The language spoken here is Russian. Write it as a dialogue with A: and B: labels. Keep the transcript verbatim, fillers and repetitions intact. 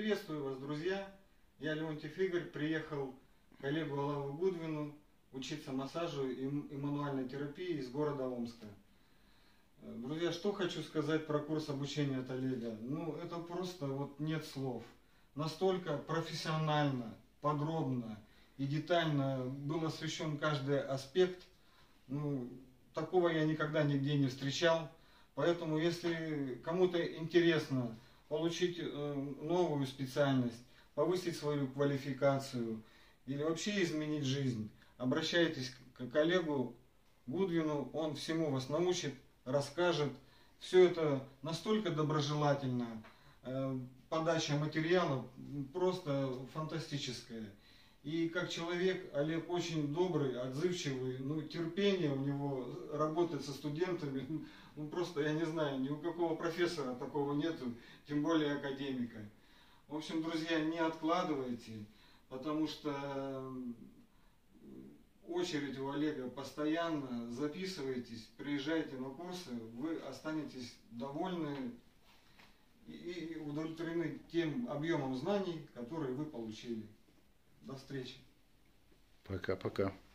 A: Приветствую вас, друзья! Я, Леонтьев Игорь, приехал к Олегу Алаву Гудвину учиться массажу и, и мануальной терапии из города Омска. Друзья, что хочу сказать про курс обучения от Олега? Ну, это просто вот нет слов. Настолько профессионально, подробно и детально был освещен каждый аспект. Ну, такого я никогда нигде не встречал. Поэтому, если кому-то интересно получить новую специальность, повысить свою квалификацию или вообще изменить жизнь, обращайтесь к Олегу Гудвину, он всему вас научит, расскажет. Все это настолько доброжелательно, подача материалов просто фантастическая. И как человек Олег очень добрый, отзывчивый, ну, терпение у него работать со студентами, ну, просто я не знаю, ни у какого профессора такого нету, тем более академика. В общем, друзья, не откладывайте, потому что очередь у Олега постоянно, записывайтесь, приезжайте на курсы, вы останетесь довольны и удовлетворены тем объемом знаний, которые вы получили. До встречи.
B: Пока-пока.